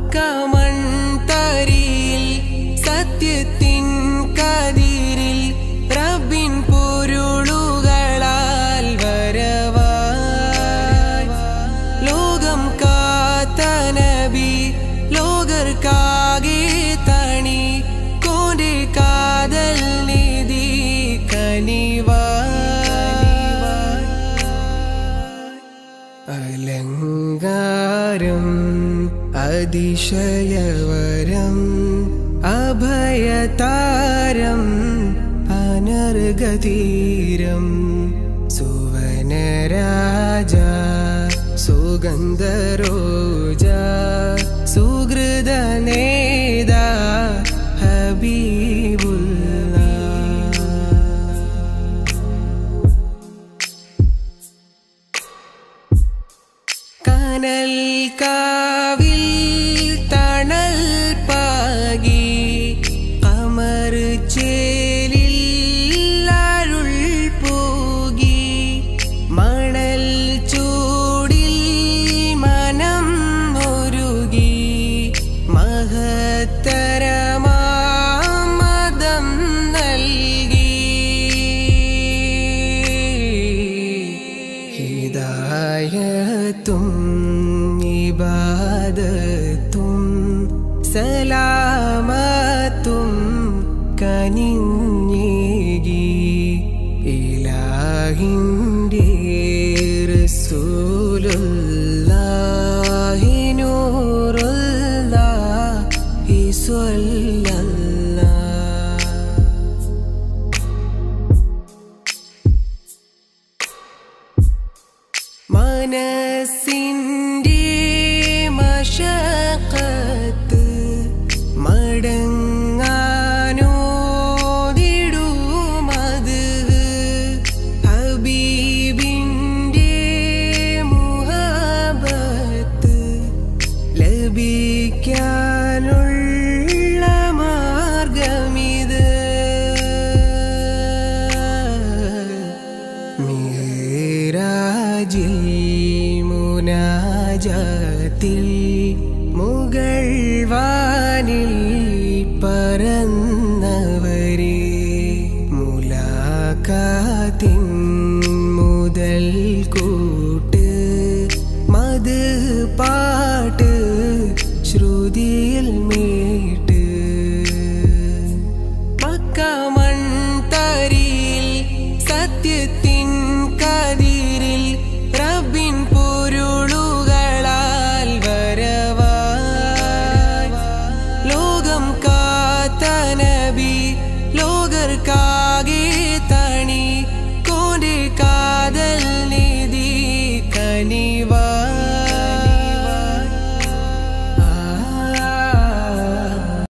മക്കമൺതരിയിൽ സത്യത്തിൻ കതിരിൽ റബ്ബിൻ പൊരുളുകളാൽ വരവായി ലോകം കാത്ത നബി ലോകർക്കാകെ തണി കോന്റെ കാതൽ നിധി അലങ്കാരം അതിശയവരം അഭയതാരം അനർഗതീരം സുവനരാജ സുഗന്ധരോജ സുഹൃദനേദ ഹബീബുല്ല കനൽ കാവിൽ തണൽ പാകി കമർ ചേലിൽ അരുൾ പോകി മണൽ ചൂടിൽ മനം ഒരുകി മഹത്തരമാമദം നൽകി ഹിദായത്തും ഇബാദത്തും സലാമത്തും കനിഞ്ഞേകി ഇലാഹിൻ്റെ റസൂലുള്ളാഹി നൂറുല്ലാഹി സ്വല്ലല്ലാഹ് മനസ്സിൻ്റെ മശഖത്ത് മടങ്ങാനോദിടുമത് ഹബീബിൻ്റെ മുഹബത്ത് ലഭിക്കാനുള്ള മാർഗമിത് മിഹ്റാജിൽ മുനാജാത്തിൽ മുകൾ വാനിൽ പറന്നവരെ മുലാഖാത്തിൻ മുതൽ കൂട്ട് മത് പാട്ട് ശ്രുതിയിൽ മീട്ട് മക്കമൺതരിയിൽ സത്യത്തിൻ കതിരിൽ റബ്ബിൻ പൊരുളുകളാൽ വരവായി ലോകം കാത്ത നബി ലോകർക്കാ